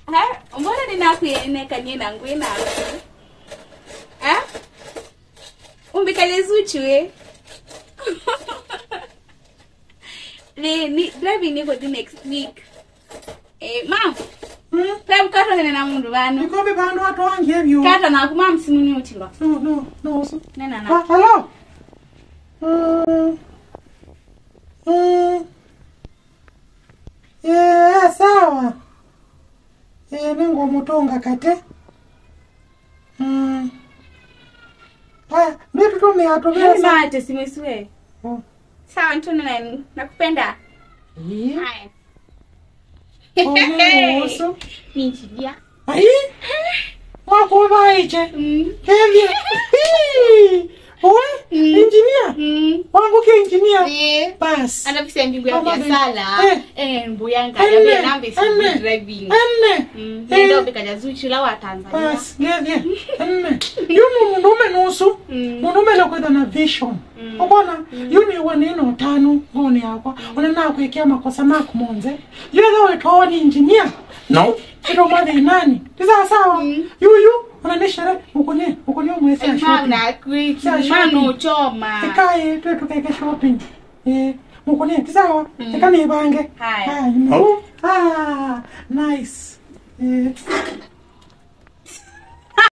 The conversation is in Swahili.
Mbona ninakuyeneka nyena ngwena? Umbikale zuchu ni driving niko the next week. Mom. Pem kato nena mundu bano. Nikobe bando watu wangi hevyo. Kato na kuma msimuni utilo. No. Nena na. Hello. Sawa. Nengo mutonga kate. Ndio tume atobea sana. Mate simeswe. Sawa ntuna nani? Nakupenda. Hai. Oso. Ninchidia. Ai? Wako baiche. Hevyo. Engineer. Wangu ke engineer. Pass. Anafisa mbingu ya biashara. Mbuyanga ya nambe si driving. Ndio bikaja zuchu la wa Tanzania. Pass. Ngevye. Yumu mundume nusu. Mundume lokwenda na vision. Obona, yuni waneno tano ngone yakwa. Unana kuwekea makosa mako monze. Yule wewe ni engineer. No. Ito mwana nani? Tisa sawa. Yuyu unanishere ukonye mwezi ya shopping. Mama kuicha mano choma. Ikae tukeke shopping. Ukonye tisa tekani bange. Hai. Nice.